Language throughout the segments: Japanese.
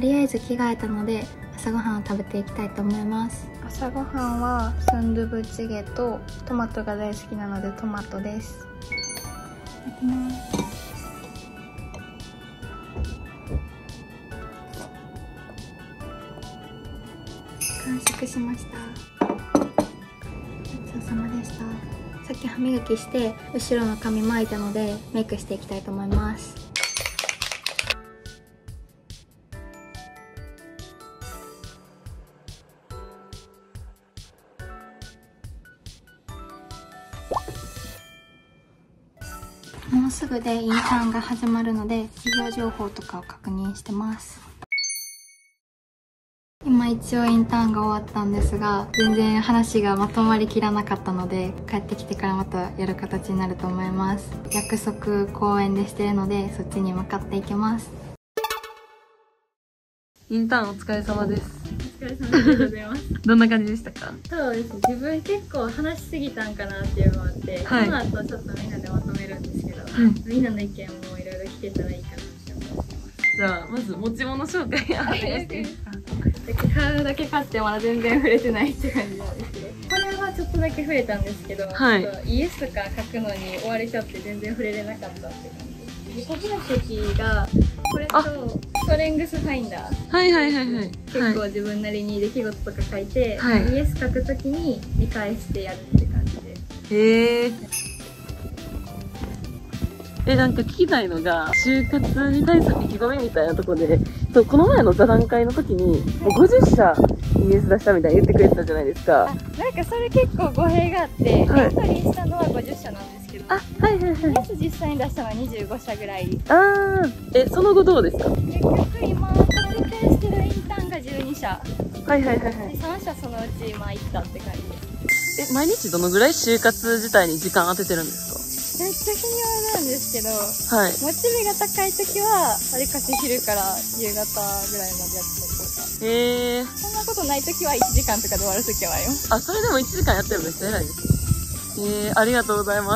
りあえず着替えたので朝ごはんを食べていきたいと思います。朝ごはんはスンドゥブチゲとトマトが大好きなのでトマトです。いただきます。完食しました。ごちそうさまでした。さっき歯磨きして後ろの髪巻いたのでメイクしていきたいと思います。もうすぐでインターンが始まるので企業情報とかを確認してます。今一応インターンが終わったんですが、全然話がまとまりきらなかったので、帰ってきてからまたやる形になると思います。約束公園でしてるのでそっちに向かっていきます。 インターンお疲れ様です。 お疲れ様です。ありがとうございます。 どんな感じでしたか？ そうですね、自分結構話しすぎたんかなっていうのもあって、 はい、 この後ちょっとみんなでまとめるんですけど、みんなの意見もいろいろ聞けたらいいかなって思ってます。 じゃあまず持ち物紹介お願いしていいですか？ 買うだけ買ってまだ全然触れてないって感じなんですけど、これはちょっとだけ触れたんですけど、 はい、 イエスとか書くのに追われちゃって全然触れれなかったって感じです。自己分析がこれとストレングスファインダー、 はいはいはいはい、 結構自分なりに出来事とか書いて、 はい、 イエス書くときに見返してやるって感じで。 へー。なんか聞きたいのが、就活に対する意気込みみたいなところで、そう、この前の座談会の時に、もう50社イエス出したみたいに言ってくれてたじゃないですか。 なんかそれ結構語弊があって、エントリーしたのは50社なんですけど、 はいはいはい。 イエス実際に出したのは25社ぐらい。 その後どうですか？ 結局今、確定してるインターンが12社。 はいはいはいはい。 3社そのうち今行ったって感じです。 毎日どのぐらい就活自体に時間当ててるんですか？ めっちゃ日によるんですけど、 はい、 モチベが高い時はわりかし昼から夕方ぐらいまでやったりとか。そんなことない時は1時間とかで終わる時はあるよ。 それでも1時間やってるのめっちゃ偉いです。ありがとうございます。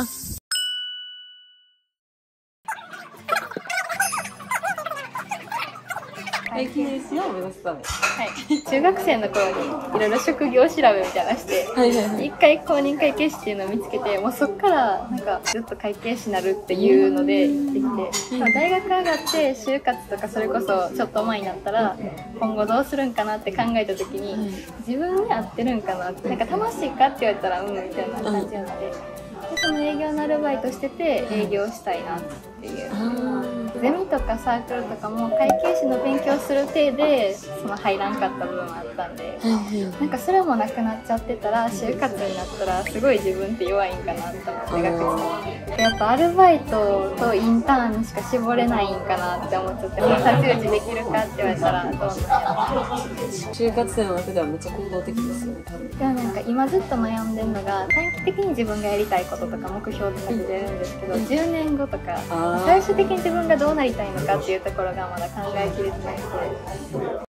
記念誌を目指すため。 はい。中学生の頃にいろいろ職業調べみたいなして、一回公認会計士っていうのを見つけて、もうそっからなんかずっと会計士になるっていうので行ってきて、大学上がって就活とかそれこそちょっと前になったら今後どうするんかなって考えた時に、自分に合ってるんかなって、なんか楽しいかって言われたらみたいな感じなので、その営業のアルバイトしてて営業したいなっていう。ゼミとかサークルとかも会計士の勉強する体でその入らんかった部分あったんで、なんかそれもなくなっちゃってたら就活になったらすごい自分って弱いんかなと思って学生やっぱアルバイトとインターンにしか絞れないんかなって思っちゃって、太刀打ちできるかって言われたらどうなんやろ。 就活生の中ではめっちゃ行動的ですよね、多分。 でもなんか今ずっと悩んでるのが、短期的に自分がやりたいこととか目標とか出るんですけど、10年後とか最終的に自分がどうなりたいのかっていうところがまだ考えきれてなくて、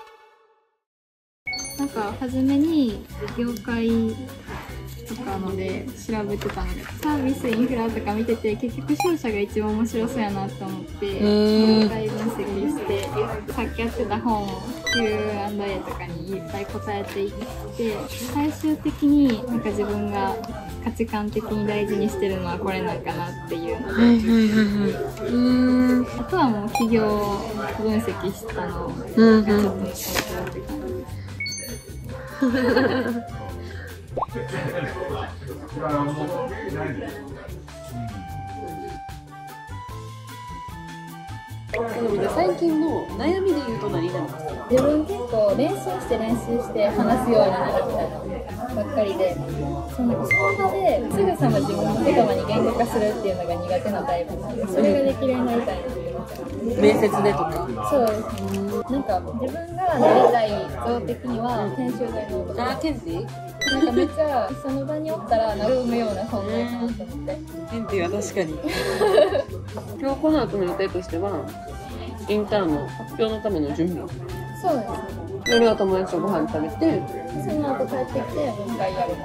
なんか初めに業界とかので調べてたので、サービスインフラとか見てて結局商社が一番面白そうやなと思って業界分析して、さっきやってた本を Q&A とかにいっぱい答えていって、最終的になんか自分が価値観的に大事にしてるのはこれなんかなっていうので、あとはもう企業分析したのがちょっと残ってるって感じです。 最近の悩みで言うと何になりますか？ 自分結構練習して話すようになるみたいなばっかりで、その場ですぐさま自分の言葉に言語化するっていうのが苦手なタイプなので、それができるようになりたいなって思っちゃう。 面接でとか。 そうですね。なんか自分がなりたい像的には研修大の男。 ケンティ？ なんかめっちゃその場におったら和むような存在かなと思って。 ケンティは確かに。今日この後の予定としてはインターンの発表のための準備。 そうですね。 夜は友達とご飯食べて、 その後帰ってきてもう一回やるか。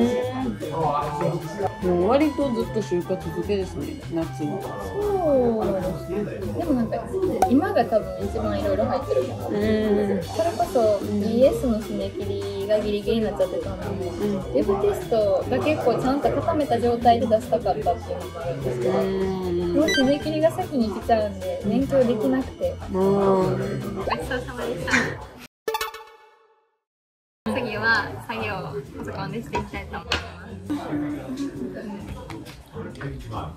もう割とずっと就活漬けですね、夏は。 そうですね。でもなんか今が多分一番いろいろ入ってるかな。それこそ BS の締め切りがギリギリになっちゃってたので、ウェブテストが結構ちゃんと固めた状態で出したかったっていうのもあるんですけど、もう締め切りが先に来ちゃうんで勉強できなくて。ごちそうさまでした。次は作業をパソコンでしていきたいと思います。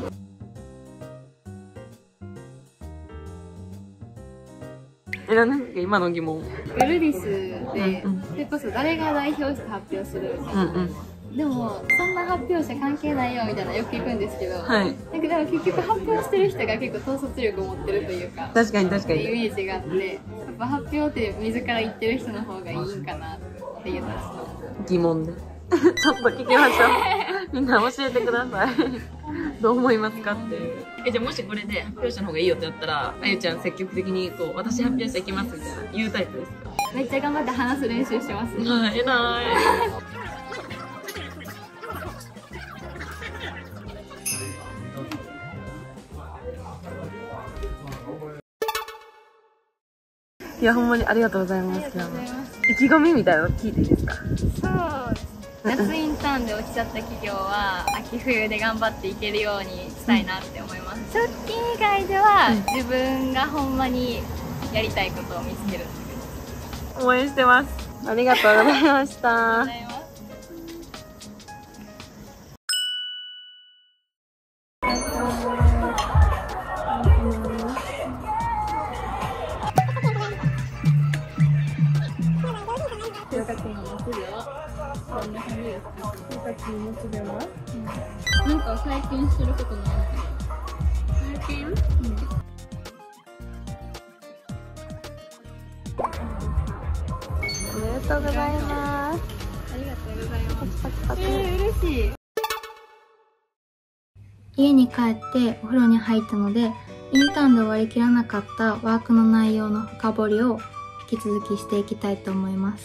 なんか今の疑問。 ウェルディスで、それこそ誰が代表して発表するみたいな。でもそんな発表者関係ないよみたいなよく聞くんですけど、なんかでも結局発表してる人が結構統率力を持ってるというか、 確かに確かにイメージがあって、やっぱ発表って自ら言ってる人の方がいいんかなっていうのは疑問でちょっと聞きましょう。みんな教えてください。どう思いますかっていう。じゃあもしこれで発表者の方がいいよってなったら、あゆちゃん積極的にこう私発表していきますみたいな言うタイプですか？ めっちゃ頑張って話す練習してます。 はい、偉い。いや、ほんまにありがとうございます。意気込みみたいなの聞いていいですか？ そうですね。夏インターンで落ちちゃった企業は秋冬で頑張っていけるようにしたいなって思います。直近以外では自分がほんまにやりたいことを見つける。 応援してます。ありがとうございました。 なんか最近してることない？最近？ おめでとうございます。 ありがとうございます。嬉しい。 家に帰ってお風呂に入ったので、インターンで終わりきらなかったワークの内容の深掘りを引き続きしていきたいと思います。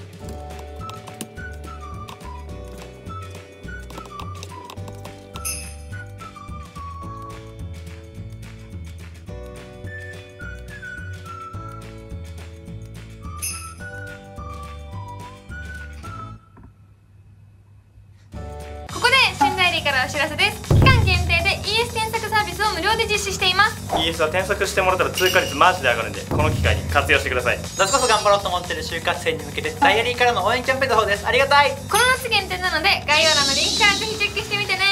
ここで仙台リーからお知らせです。期間限定で ES 添削サービスを無料で実施しています。 ES は添削してもらったら通過率マジで上がるんで、この機会に活用してください。 夏こそ頑張ろうと思ってる就活生に向けてダイアリーからの応援キャンペーンの方です。ありがたい。 この夏限定なので概要欄のリンクからぜひチェックしてみてね。